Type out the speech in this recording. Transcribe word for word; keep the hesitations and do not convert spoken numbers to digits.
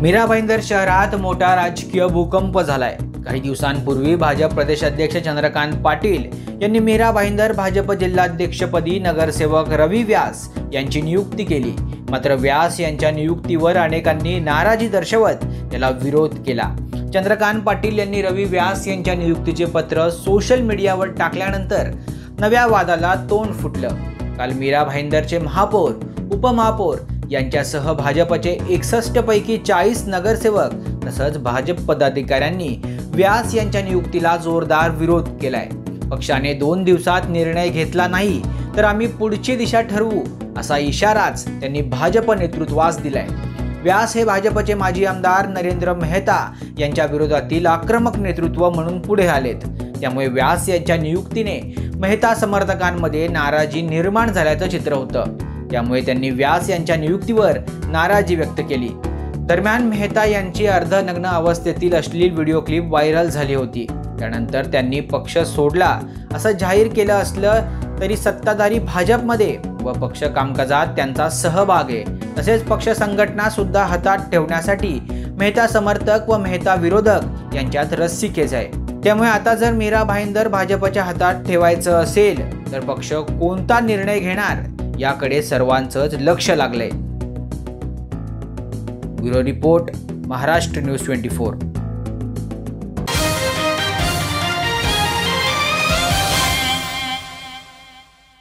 मीरा भाईंदर शहरात मोठा राजकीय भूकंप झालाय। काही दिवसांपूर्वी भाजप प्रदेशाध्यक्ष चंद्रकांत पाटील यांनी मीरा भाईंदर भाजप जिल्हाध्यक्षपदी नगरसेवक रवी व्यास यांची नियुक्ती केली। मात्र व्यास यांच्या नियुक्तीवर अनेकांनी नाराजी दर्शवत त्याला विरोध केला। चंद्रकांत पाटील यांनी रवी व्यास यांच्या नियुक्तीचे पत्र सोशल मीडियावर टाकल्यानंतर नव्या वादाला तोंड फुटलं। काल मीरा भाईंदरचे महापौर, उपमहापौर यांच्यासह भाजपचे एकसष्ट पैकी चाळीस नगरसेवक तसंच भाजप पदाधिकाऱ्यांनी व्यास यांच्या नियुक्तीला जोरदार विरोध केलाय। पक्षाने दोन दिवसात निर्णय घेतला नाही तर आम्ही पुढची दिशा ठरवू असा इशाराच त्यांनी भाजप नेतृत्वास दिलाय। व्यास हे भाजपचे माजी आमदार नरेंद्र मेहता यांच्या विरोधातील आक्रमक नेतृत्व म्हणून पुढे आलेत। त्यामुळे व्यास यांच्या नियुक्तीने मेहता समर्थकांमध्ये नाराजी निर्माण झाल्याचं चित्र होतं। त्यामुळे त्यांनी व्यास यांच्या नियुक्तीवर नाराजी व्यक्त केली। दरम्यान मेहता यांची अर्धनग्न अवस्थेतील अश्लील व्हिडिओ क्लिप व्हायरल झाली होती। त्यानंतर त्यांनी पक्ष सोडला असं जाहीर केलं असलं तरी सत्ताधारी भाजपमध्ये व पक्ष कामकाजात त्यांचा सहभाग आहे। तसेच पक्ष संघटना सुद्धा हातात ठेवण्यासाठी मेहता समर्थक व मेहता विरोधक यांच्यात रस्सीखेच आहे। त्यामुळे आता जर मीरा भाईंदर भाजपच्या हातात ठेवायचं असेल तर पक्ष कोणता निर्णय घेणार याकडे सर्वांचंच लक्ष लागलंय। ब्युरो रिपोर्ट, महाराष्ट्र न्यूज चोवीस।